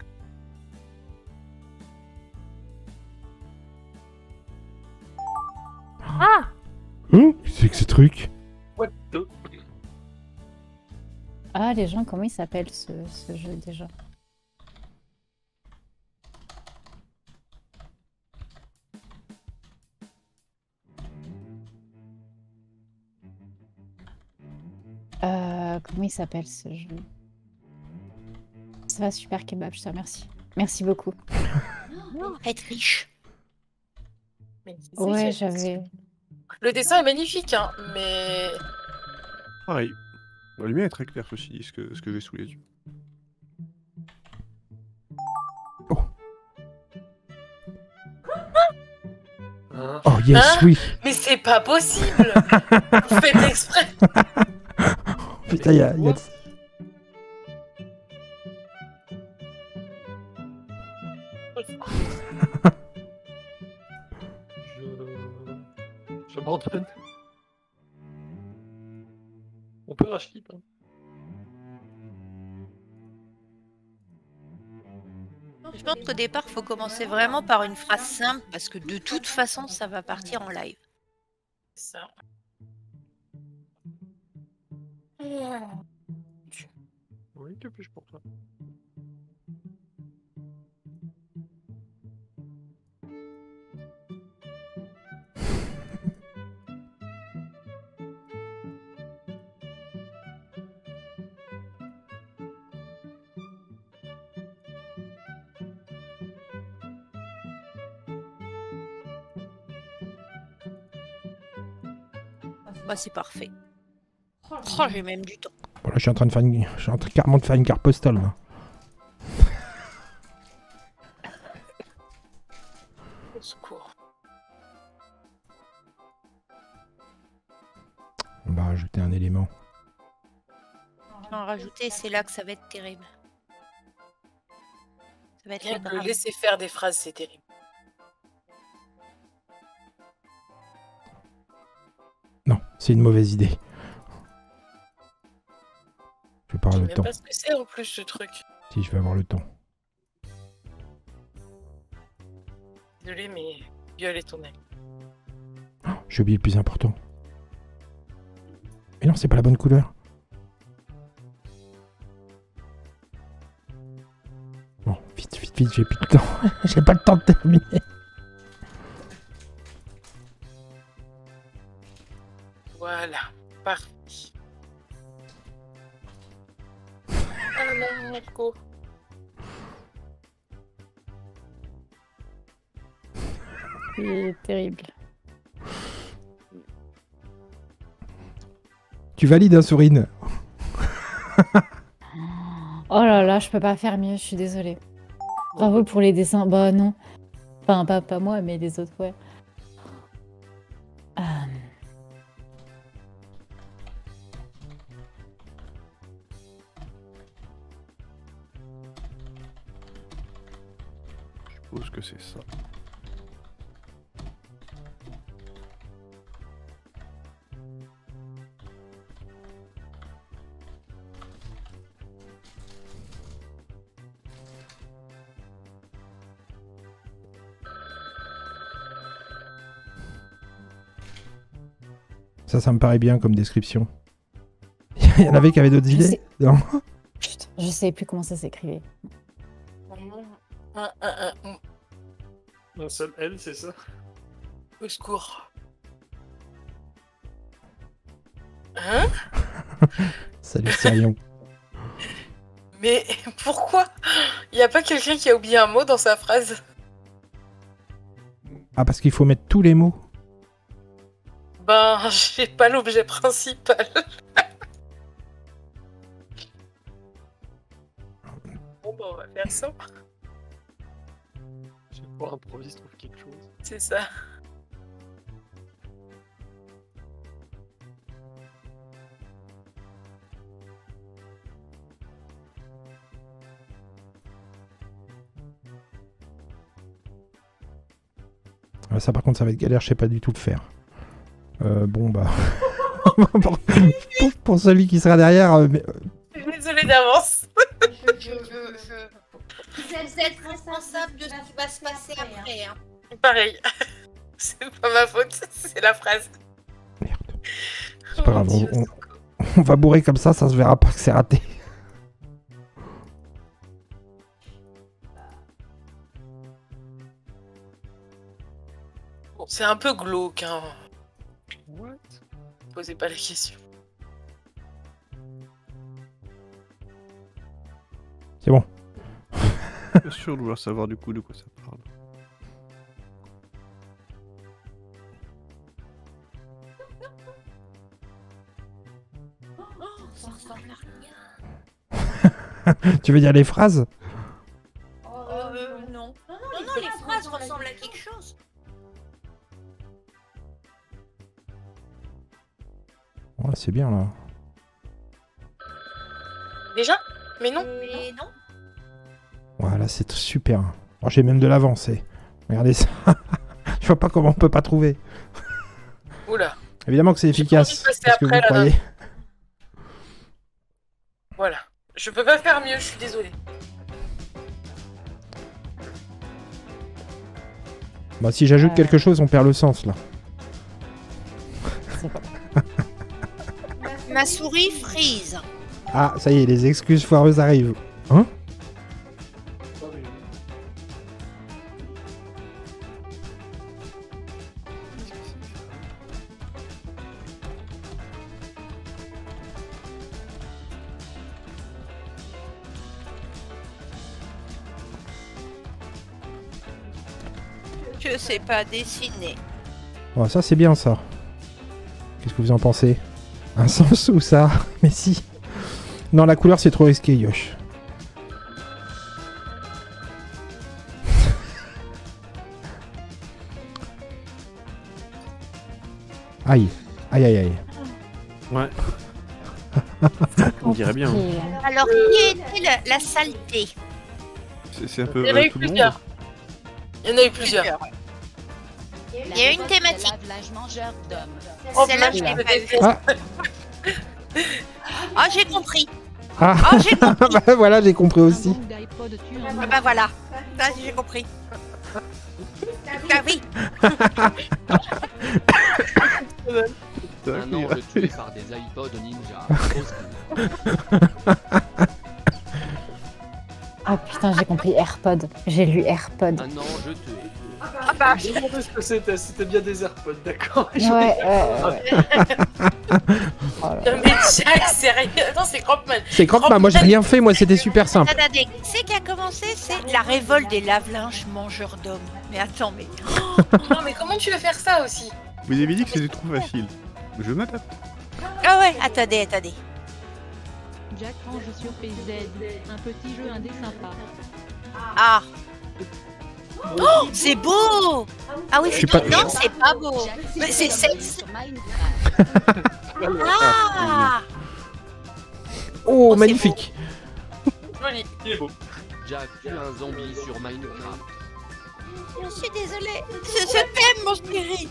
Ah Hein, c'est que ce truc? What the... Ah, les gens, comment il s'appelle ce, ce jeu déjà? Euh, comment il s'appelle ce jeu? Ça va super kebab, je te remercie. Merci beaucoup. Oh, être riche. Mais Ouais, c'est- j'avais... Le dessin est magnifique, hein, mais... Pareil. La lumière est très claire, ceci dit, ce que, ce que j'ai sous les yeux. Hein? Oh yes, Hein oui. Mais c'est pas possible. Vous faites exprès. Putain, y'a... Y a... Je... J'abandonne. On peut racheter, hein. Je pense qu'au départ, faut commencer vraiment par une phrase simple parce que de toute façon, ça va partir en live. C'est ça. Oui, que puis-je pour toi? Bah, c'est parfait. Oh, j'ai même du temps. Voilà, je suis en train de faire une... Je suis en train carrément de faire une carte postale, là. Au secours. On va rajouter un élément. En rajouter, c'est là que ça va être terrible. Ça va être Rien que grave. laisser faire des phrases, c'est terrible. Non, c'est une mauvaise idée. Je vais pas Je avoir sais le même temps. pas ce que c'est en plus ce truc. Si, je vais avoir le temps. Désolé, mais gueule est ton ami. J'ai oublié le plus important. Mais non, c'est pas la bonne couleur. Bon, vite, vite, vite, j'ai plus de temps. J'ai pas le temps de terminer. Voilà, parfait. Ah non, Marco. C'est terrible. Tu valides, hein, Sourine? Oh là là, je peux pas faire mieux, je suis désolée. Bravo pour les dessins. Bah non. Enfin, pas, pas moi, mais les autres, ouais. Euh, Je suppose que c'est ça. Ça, ça me paraît bien comme description. Il y en avait qui avaient d'autres Je idées? sais. Non. Putain, je sais plus comment ça s'écrivait. Un, un, un, Un seul L, c'est ça? au secours. Hein? Salut, Sirion. Mais pourquoi? Il n'y a pas quelqu'un qui a oublié un mot dans sa phrase? Ah, parce qu'il faut mettre tous les mots. Ben, j'ai pas l'objet principal. Bon, ben, on va faire ça. J'ai pas improvise, trouve quelque chose. C'est ça. Ah, ça, par contre, ça va être galère, je sais pas du tout le faire. Euh, bon, bah... pour, pour- pour celui qui sera derrière. euh, mais- Je suis désolée d'avance. Je, je, je, je... Vous êtes responsable de ce qui va se passer après. Hein. Pareil. C'est pas ma faute, c'est la phrase. C'est pas grave, on, on- on va bourrer comme ça, ça se verra pas que c'est raté. Bon, c'est un peu glauque, hein. What? Posez pas la question. C'est bon. Bien sûr de vouloir savoir du coup de quoi ça parle. Ça ressemble à rien. Tu veux dire les phrases? Euh, non. Non, non, non, les phrases ressemblent à quelque chose. Ouais, c'est bien là. Déjà? Mais non. Mais non. Voilà, c'est super. Oh, j'ai même de l'avancée. Regardez ça. Je vois pas comment on peut pas trouver. Oula. Évidemment que c'est J'ai pas envie de efficace. passer Qu'est-ce que après, vous là, croyez? Voilà. Je peux pas faire mieux, je suis désolée. Bah, si j'ajoute Euh. quelque chose, on perd le sens là. Ma souris frise. Ah, ça y est, les excuses foireuses arrivent. Hein? Je sais pas dessiner. Oh, ça c'est bien ça. Qu'est-ce que vous en pensez? Un sens ou ça? Mais si. Non, la couleur c'est trop risqué, Yosh. Aïe. Aïe aïe aïe. Ouais. On dirait bien. hein. Alors, qui était la, la saleté? C'est c'est un peu Il y en a euh, eu tout le monde. plusieurs. Il y en a eu plusieurs. Il y a une thématique. Lave-linge mangeur d'hommes. Oh, Celle-là, je putain, l'ai je pas vue. déteste. Ah, Ah, j'ai compris. ah. Ah, j'ai compris. Bah, voilà, j'ai compris aussi. Un manque d'iPod tue un Ah, bah voilà. Ça, j'ai compris. Ah oui. Un ange tué par des iPod ninja. Au secours. Ah putain, j'ai compris AirPod. J'ai lu AirPod. Un ange tué. Ah bah, Je me demandais ce que c'était. C'était bien des AirPods, d'accord. Ouais, ouais, ouais. Oh là là. Non mais Jack, sérieux. Attends, c'est Cropman. C'est Cropman, moi j'ai rien fait, moi c'était super simple. attendez. C'est qui a commencé? C'est la révolte des lave-linges mangeurs d'hommes. Mais attends, mais... Non mais comment tu veux faire ça aussi? Vous avez dit que c'était trop facile. Je m'adapte. Ah ouais, attendez, attendez. Jack range sur P Z. Un petit jeu indé sympa. Ah. Oh, c'est beau. Ah oui, Je suis c'est pas- non, c'est pas beau. Mais c'est sexe. Sur Minecraft. Ah. Oh, c'est magnifique. Joli. Il est beau. Jack tue un zombie sur Minecraft. Je suis désolée. Je, je t'aime, mon chéri.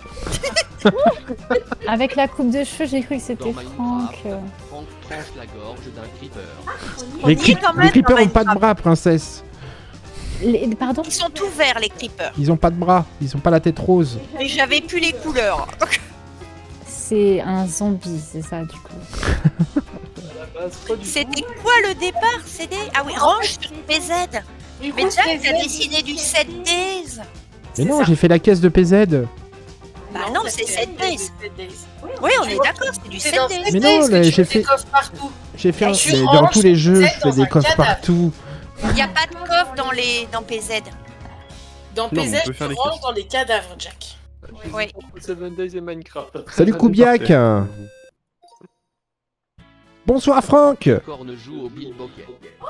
Avec la coupe de cheveux, j'ai cru que Dans c'était Franck. Minecraft, euh. Franck tranche la gorge d'un creeper. Les, On y cri- est quand les même creepers dans ont pas de Minecraft. bras, princesse. Les- Pardon? Ils sont tout verts, les creepers. Ils ont pas de bras, ils ont pas la tête rose. Mais j'avais plus les couleurs. C'est un zombie, c'est ça du coup. À la base, pas du tout. C'était quoi le départ? C'était... Ah oui, range sur P Z. Du Mais coup, Jack, c'est t'as Z. dessiné du sept days. Mais C'est non, ça. j'ai fait la caisse de P Z. Bah non, c'est sept days. sept days. Oui, on est d'accord, c'est du C'est sept dans days. sept Mais days non, que là, tu j'ai fais des fait- coffres partout. J'ai fait un... Tu mais dans ranges tous les ton jeux, P Z je fais dans des un coffres cadavre. partout. Il n'y a pas de coffre dans, les... dans P Z. Dans Non, P Z, on peut tu faire les ranges caisses. dans les cadavres, Jack. Oui. Seven Days et Minecraft. Salut Koubiak. Parfait. Bonsoir Franck. Corne joue au bilboquet.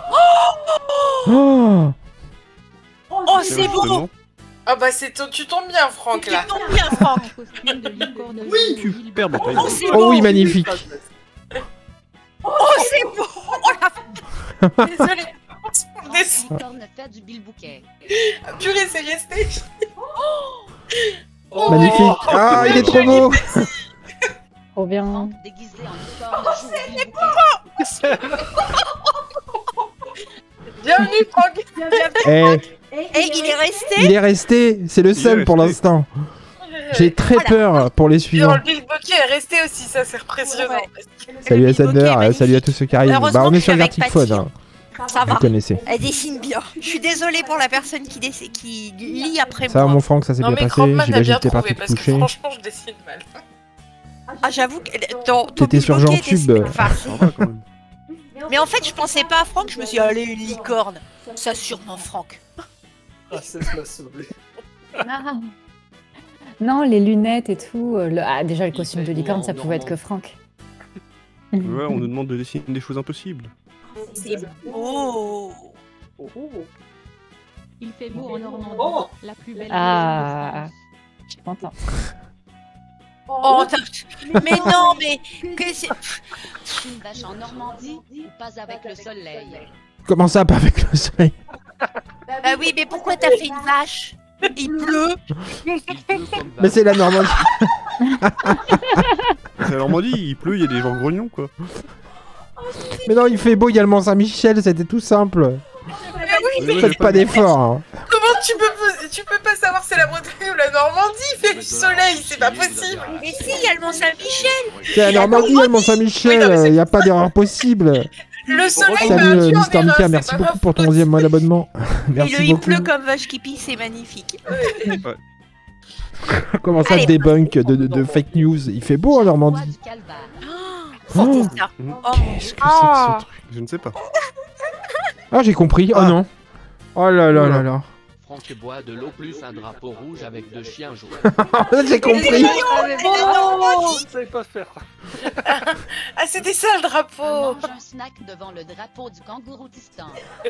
Oh, Oh, c'est beau. Justement, Ah bah c'est ton- tu tombes bien, Franck, Tu là. tombes bien, Franck. Un costume de licorne Oui. jaune super Bilbo. bataille. Oh, c'est oh beau. oui, magnifique. Oh, c'est beau. Oh, la... Désolé. Pour des- Licorne fait du bilbouquet. Purée, c'est resté. Oh, Magnifique. Ah, il est trop beau. Trop bien. Déguisé en licorne joue au bouquet. Bienvenue, Franck. Eh, Et il est resté. il est resté, c'est le Il est seul pour resté. l'instant. J'ai très Voilà. peur pour les Genre, suivants. le Big Bucky est resté aussi, ça c'est impressionnant. Salut à Le Bilboquet est Sander, magnifique. salut à tous ceux qui arrivent. Heureusement Bah, on que est je sur suis avec Gartic Phone, Patty. hein. Ça Vous va. connaissez. Elle dessine bien. Je suis désolée pour la personne qui, dess- qui lit après Ça va, moi. mon Franck, ça s'est Non bien mais passé. Crampman a J'imagine bien que t'es trouvé parti te parce que coucher. franchement je dessine mal. Ah, j'avoue que ton, ton T'étais sur Bilboquet Jean-Tube. dessine- enfin, Ça va quand même. mais en fait, je pensais pas à Franck, je me suis dit, allez, une licorne. Ça, sûrement Franck. Ah, ça m'a sauvé. Ah. Non, les lunettes et tout. euh, le- Ah, déjà, le Il costume fait de licorne, beau ça en pouvait être que Normandie. Franck. Ouais, on nous demande de dessiner des choses impossibles. C'est beau. Oh, oh. Il fait beau en Normandie, Oh. la plus belle Ah. ville de France. Je suis contente. Oh, t'as- mais non, mais que c'est. Une vache en Normandie ou pas avec le soleil. Comment ça, pas avec le soleil? Bah oui, mais pourquoi t'as fait une vache? Il pleut. Il pleut comme Mais c'est la Normandie. C'est la Normandie, il pleut, il y a des gens grognons quoi. Mais non, il fait beau, il y a le Mont Saint-Michel, c'était tout simple. Mais oui, Ouais, Faites pas d'efforts. Hein. comment tu peux, tu peux pas savoir c'est la Bretagne ou la Normandie? Il fait du soleil, c'est pas possible. Mais si, il y a le Mont Saint-Michel. C'est la Normandie, il y a le Mont Saint-Michel, Oui, non, mais c'est- il n'y a pas d'erreur possible. Le soleil m'a Salut induit euh, en Mister erreur, Mika, c'est merci pas beaucoup ma pour ton faute. onzième mois d'abonnement. Et Merci le il beaucoup. pleut comme vache qui pisse, c'est magnifique. Comment ça Allez. débunk de, de, de fake news? Il fait beau en Roi Normandie. du Calvaire. Oh, c'est ça. Mhm. Oh mon dieu. Qu'est-ce que c'est que ce truc? Je ne sais pas. Ah, j'ai compris. Oh Ah. non. Oh là là là là. Franck boit de l'eau plus un drapeau rouge avec deux chiens jaunes. J'ai compris. Oh, je savais pas faire. Ah, c'était ça le On drapeau. mange un snack devant le drapeau du Kangouroutistan.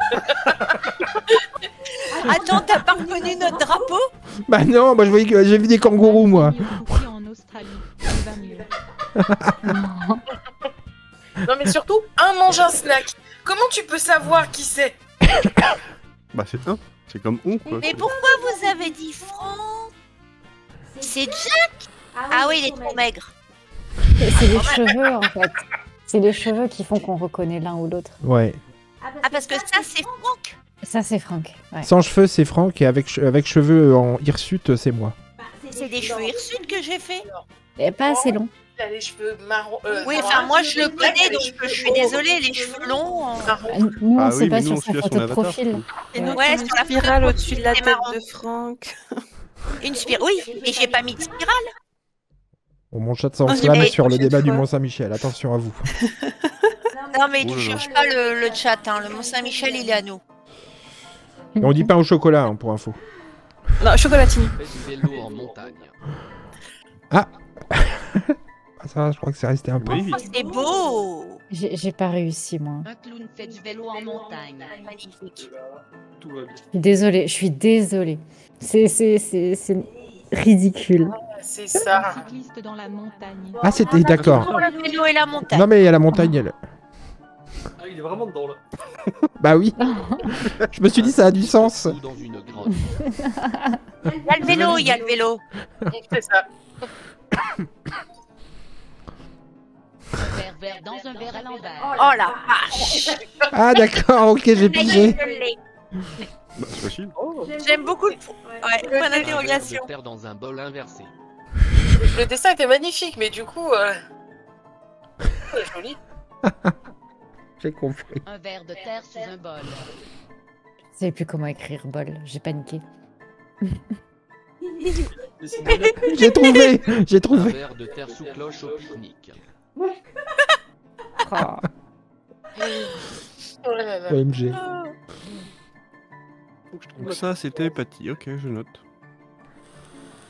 Attends, t'as pas reconnu notre drapeau? Bah non, moi je voyais que j'ai vu des kangourous moi. Fini au cookie en Australie, ça va mieux. Non mais surtout, un mange un snack. Comment tu peux savoir qui c'est? Bah c'est un. C'est comme on quoi. Mais pourquoi vous avez dit Franck? C'est Jack. Ah oui, il est trop maigre. C'est c'est les cheveux, en fait. C'est les cheveux qui font qu'on reconnaît l'un ou l'autre. Ouais. Ah, parce que ça, c'est Franck. Ça, c'est Franck. Ouais. Sans cheveux, c'est Franck et avec, che- avec cheveux en hirsute, c'est moi. C'est des cheveux hirsutes que j'ai fait. Et pas assez long. Il a les cheveux marron. euh, Oui, noirs. enfin, moi, je le Il a connais, les donc cheveux je suis blonds. désolée, les cheveux longs. euh, Nous, on Ah sait oui, pas mais sur nous, on sa suit à photo son de avatar. profil. Et Ouais. nous, Ouais, une sur la spirale photo, au-dessus de la c'est tête marrant. de Franck. Une spirale. Oui, mais j'ai pas mis de spirale. Bon, mon chat Ah, s'enflamme mais- sur le prochaine débat du fois. Mont Saint-Michel. Attention à vous. Non, mais Oh tu là là. cherches pas le, le chat, hein. Le Mont Saint-Michel, il est à nous. Et on dit pain au chocolat, hein, pour info. Non, chocolatine. Fait du vélo en montagne. Ah, ça va, je crois que c'est resté un peu. Magnifique. Oh, c'est beau. J'ai j'ai pas réussi, moi. Un clown fait du vélo en montagne. Magnifique. Tout va bien. Je suis désolée, je suis désolée. C'est c'est- c'est- c'est ridicule. C'est Un ça. cycliste dans la montagne. Ah, c'était d'accord. Pour le vélo et la montagne. Non, mais il y a la montagne. elle- Ah, il est vraiment dedans là. Bah oui. Je me suis dit, ça a du sens. Ou dans une grotte. Il y a le vélo, il y a le vélo. C'est ça. Un verre vert dans un verre à l'envers. Oh la vache. Ah, d'accord, ok, j'ai Ça y est, pigé. je l'ai. Bah c'est facile. J'aime beaucoup le. Ouais, point Un verre d'interrogation. de terre dans un bol inversé. Le dessin était magnifique, mais du coup. Euh... C'est joli. J'ai compris. Un verre de terre sous un bol. Je sais plus comment écrire bol. J'ai paniqué. Mais c'est une- J'ai trouvé. J'ai Un trouvé. verre de terre sous cloche au pique-nique. Oh. Oh là là. O M G. Donc ça c'était Patty. Ok, je note.